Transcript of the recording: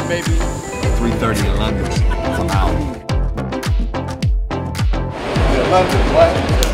time, baby? 3:30 in London. I'm out. Yeah, London, what?